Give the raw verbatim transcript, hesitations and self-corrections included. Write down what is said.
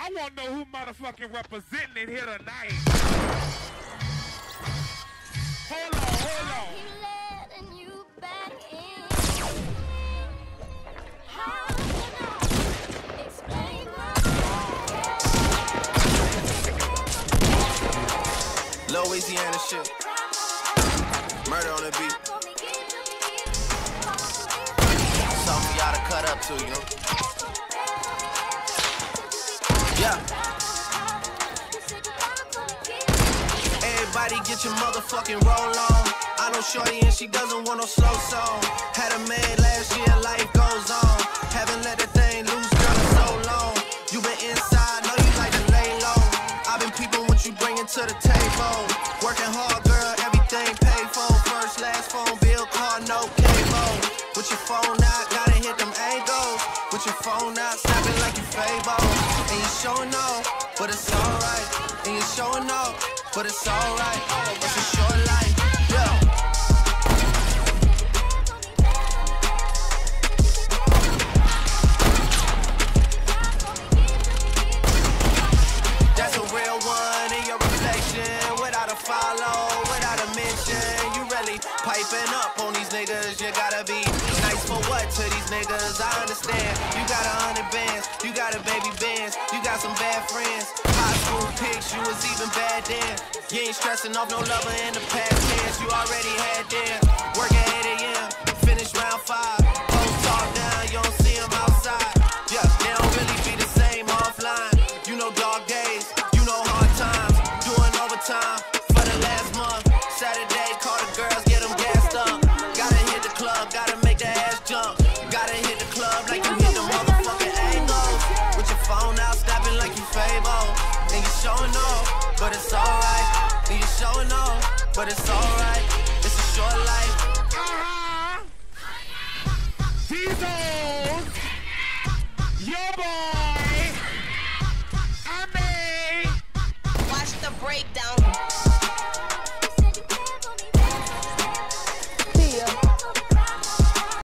I want to know who motherfucking representing here tonight. Hold on, hold on. Letting you back in. How can I explain myself? Louisiana shit. Murder on the beat. Something for y'all to cut up to, you know? Yeah. Everybody get your motherfucking roll on. I know shorty and she doesn't want no slow song. Had a man last year, life goes on. Haven't let the thing loose, girl, in so long. You been inside, know you like to lay low. I've been peeping what you bringing to the table. Working hard, girl, everything paid for. First, last phone bill, car, no cable. With your phone out, gotta hit them angles. With your phone out, snapping like you Fable. And you showing off, but it's alright. And you showing off, but it's alright. It's a short life, yeah. That's a real one in your reflection. Without a follow, without a mention. You really piping up on these niggas. You gotta be nice for what to these niggas? I understand. You got a hundred bands, you got a baby bands, you got some bad friends. High school pics, you was even bad then. You ain't stressing off no lover in the past tense. You already had them. Work at eight A M, finish round five. Post talk down, you don't see them outside. Yeah, they don't really be the same offline. You know dog days, you know hard times. Doing overtime for the last month. Saturday, call the girls, get them gassed up. Gotta hit the club, gotta make the ass jump. Gotta hit the club like you hit the motherfucking angles. With your phone out, snapping like you Fable. And you showing off, but it's alright. And you showing off, but it's alright. It's a short life. Uh-huh. Jesus, your boy, I mean. Watch the breakdown.